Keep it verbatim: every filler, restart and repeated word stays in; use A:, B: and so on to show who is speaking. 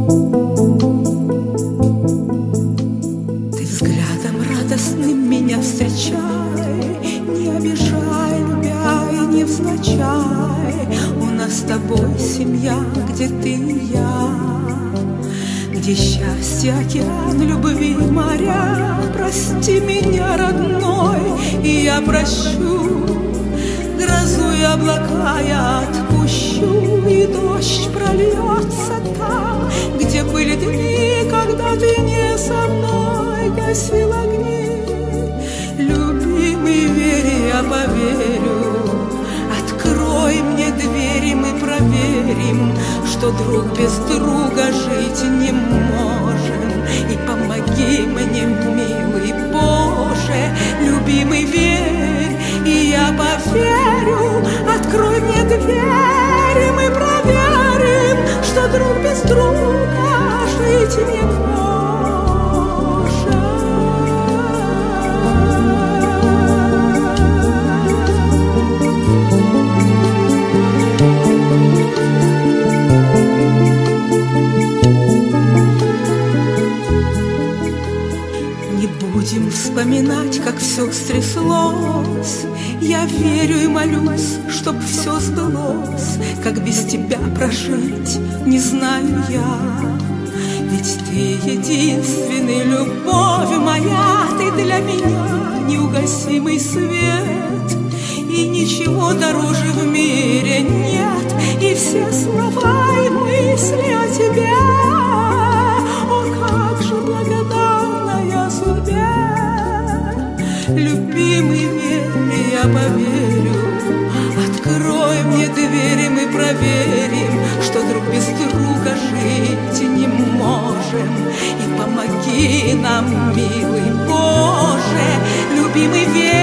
A: Ты взглядом радостным меня встречай, не обижай, любя и невзначай. У нас с тобой семья, где ты и я, где счастье, океан, любви, моря. Прости меня, родной, и я прощу. Грозу и облака я отпущу, и дождь прольется там, где были дни, когда ты не со мной гасил огни. Любимый, верь, я поверю, открой мне двери, мы проверим, что друг без друга жить не можем. И помоги мне, милый Боже, любимый, верь, и я поверю. Открой мне двери, мы проверим, что друг без друга жить не можем. Будем вспоминать, как все стряслось. Я верю и молюсь, чтоб все сбылось. Как без тебя прожить, не знаю я. Ведь ты единственный, любовь моя. Ты для меня неугасимый свет. И ничего дороже в мире нет. И все слова и мысли о тебе. О, как же благодарна я судьбе. Любимый, верь, я поверю. Открой мне двери, мы проверим, что друг без друга жить не можем. И помоги нам, милый Боже, любимый, верь.